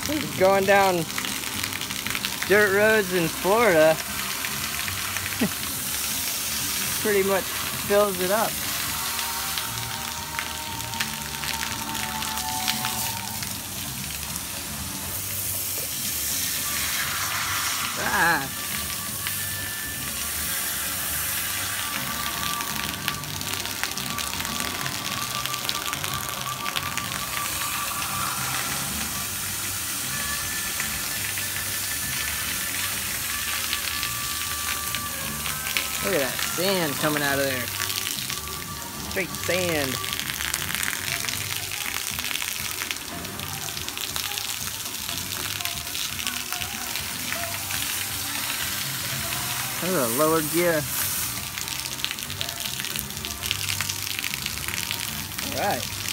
Going down dirt roads in Florida pretty much fills it up. Ah. Look at that sand coming out of there. Straight sand. There's a lower Ghia. Alright.